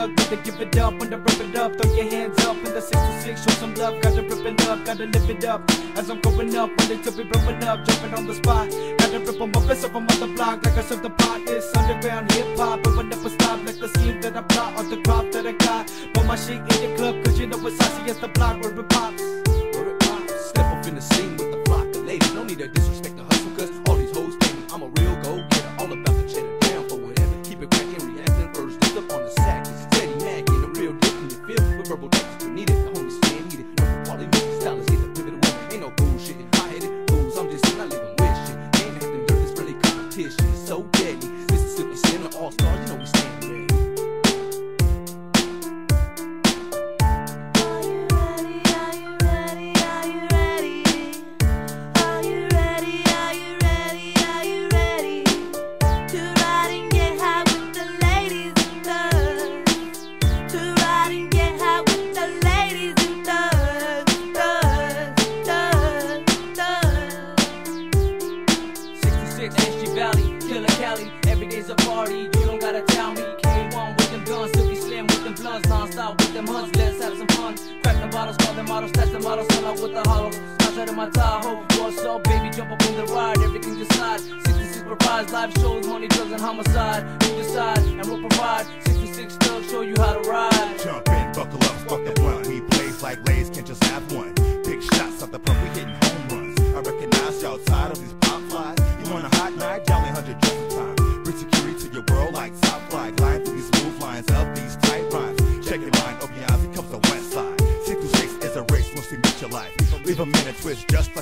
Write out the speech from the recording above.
thug, gotta give it up. When I rip it up, throw your hands up. In the 626, show some love, gotta rip it up, gotta live it up. As I'm growing up, when to be blowing up, jumping on the spot. Gotta rip on my best up on the block, like I serve the pot. It's underground hip hop, but will never stop. Like the scheme that I plot, or the crop that I got. Put my shit in the club, cause you know it's saucy as the block where it pops. Step up in the scene with a flock of ladies. No need to disrespect the hustle, cause all these hoes pay me. I'm a real go-getter, all about the cheddar, down for whatever. Keep it crackin', reacting first, lift up on the sack. Steady man, getting a real dip in your feel. With verbal textures, we need it, the homies can't eat it. No quality music style is either pivot away. Ain't no bullshit, high-headed fools, I'm just saying I live in with shit. Ain't acting dirt, it's really competition, it's so deadly. Mississippi Center, all-stars, you know we stand ready. Every day's a party, you don't gotta tell me. K1 with them guns, Silky Slim with them blunts, non-stop with them hunts, let's have some fun. Crack them bottles, call them models, stash the models, sell out with the hollow. Smash out of my Tahoe, what's up baby, jump up in the ride, everything decide. 66 provides live shows, money, drugs and homicide. You decide, and we'll provide. 66 thugs show you how to ride. Jump in, buckle up, spark the blunt. We blaze like Lays, can't just have one. Big shots off the pump, we hitting home runs. I recognize y'all tired of these pop flies. You want a hot night, jolly 100 just in time. Bring security to your world like top fly. Glide through these smooth lines of these tight rhymes. Check your mind, Obianzi comes the west side. 6 to 6 is a race, mostly meet your life. Leave a minute twist just